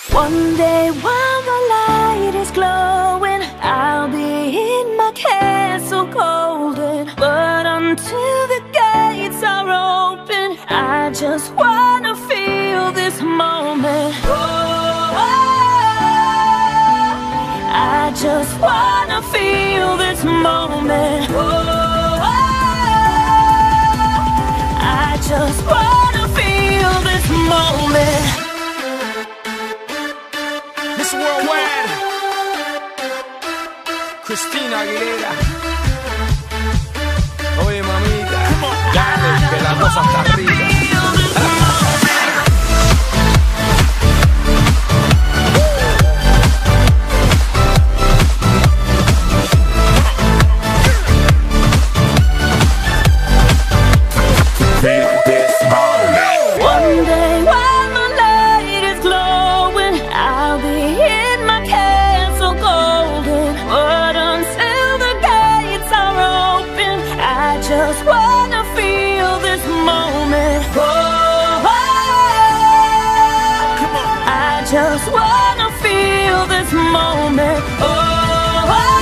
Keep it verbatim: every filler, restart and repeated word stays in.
One day while the light is glowing, I'll be in my castle golden. But until the gates are open, I just wanna feel this moment. Oh, oh, I just wanna feel this moment. Oh, oh, I just wanna feel this moment. Miss Worldwide, Cristina Aguilera. Oye, mamita, dale, que la cosa está rica. Just wanna feel this moment. Oh, oh, I just wanna feel this moment. Oh, oh,